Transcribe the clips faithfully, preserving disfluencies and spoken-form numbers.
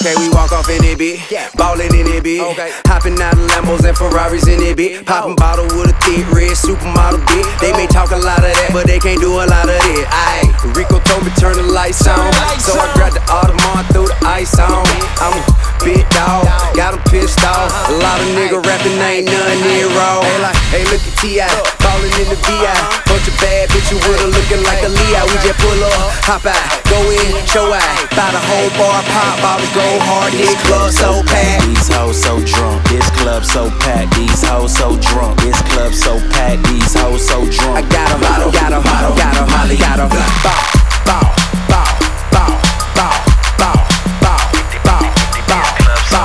Okay, we walk off in it, bitch. Ballin' in it, bitch. Okay. Hopping out of Lambos and Ferraris in it, bitch. Poppin' bottle with a thick red supermodel, bitch. They may talk a lot of that, but they can't do a lot of it. Aye, Rico told me turn the lights on, so I grabbed the Audemars, threw the ice on. I'm a big dog, got him pissed off. A lot of nigga rapping, ain't none near raw. Hey, like, hey, look at T I, ballin' in the V I. Bunch of bad bitches with her looking like a Leo. We just pull up, hop out, go in, show out. Buy the whole bar, pop bottles, go hard. This club so packed. These hoes so drunk. This club so packed. These hoes so drunk. This club so packed. These hoes so drunk. I got 'em, got 'em, got 'em, got 'em, Molly, got 'em. Bow, bow, bow, bow, bow, bow, bow, bow, bow, bow,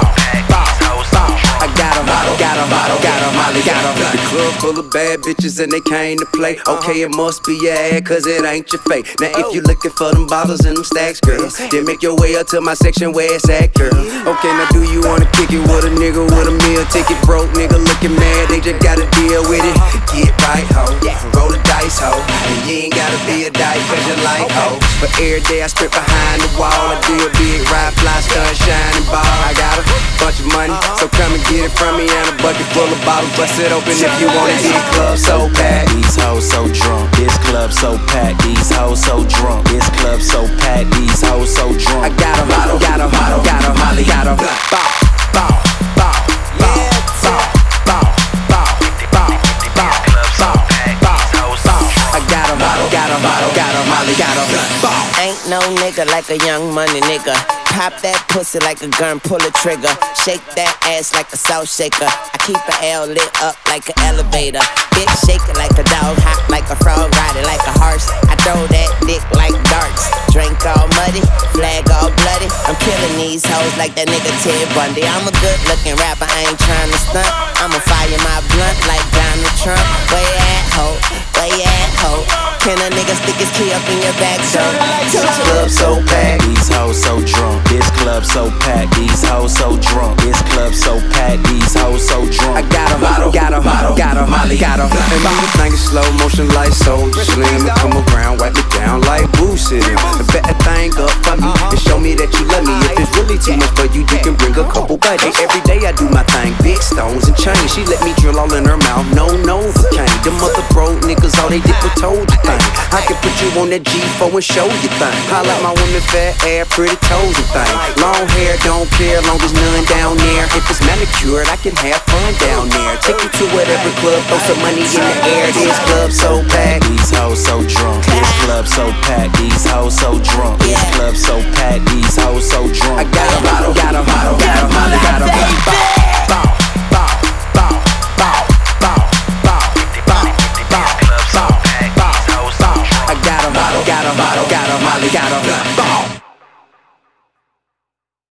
bow. I got 'em, got 'em, got 'em, Molly, got 'em. The club full of bad bitches and they came to play. Okay, it must be your ad, cause it ain't your fate. Now if you looking for them bottles and them stacks, girl, then make your way up to my section where it's at, girl. Okay, now do you wanna kick it with a nigga with a meal ticket? Broke nigga looking mad, they just gotta deal with it. Get right, ho, roll the dice, ho. And you ain't gotta be a dyke cause you like, ho. But every day I strip behind the wall, I do a big ride, fly, stun, shining ball. I got a bunch of money, so come and get it from me. And a bucket full of bottles, bust it open if you want it. This club so packed. These hoes so drunk. This club so packed. These hoes so drunk. This club so packed. These hoes so drunk. I got 'em, got 'em, got 'em, got 'em, Molly, got 'em. Bow, bow, bow, bow, bow, bow, bow, bow, bow, bow, bow, bow. I got 'em, got 'em, got 'em, Molly, got 'em. Ain't no nigga like a young money nigga. Pop that pussy like a gun, pull a trigger. Shake that ass like a salt shaker. I keep an L lit up like an elevator. Bitch shake it like a dog, hot like a frog, ride it like a horse. I throw that dick like darts. Drink all muddy, flag all bloody. I'm killing these hoes like that nigga Ted Bundy. I'm a good looking rapper, I ain't trying to stunt. I'ma fire my blunt like Donald Trump. Where you at, ho? Where you at, ho? Can a nigga stick his key up in your back, so? This club so packed. These hoes so drunk. This club so packed. These hoes so drunk. This club so packed. These hoes so drunk. I got 'em, got 'em, got 'em, Molly, got 'em. And move the thing in slow motion like so slim. And come around, wipe it down like Boo sitting. And bet that thing up for me and show me that you love me. If it's really too much for you, you can bring a couple buddies. Every day I do my thing, big stones and chains. She let me drill all in her mouth, no Novocaine. Them other broke niggas, all they did was told you thing. I can put you on that G four and show you thing. I like my women fat ass, pretty toes and thing. Long hair, don't care, long as none down there. If it's manicured, I can have fun down there. Take you to whatever club, throw some money in the air. This club so packed. These hoes so drunk. This club so packed. These hoes so drunk. This club so packed. These hoes so drunk. I got 'em, got 'em, got 'em, got 'em, got 'em. Bow, bow, bow, bow, bow, bow, bow, bow, bow, bow, bow. I got 'em, got 'em, got 'em, got 'em, got 'em.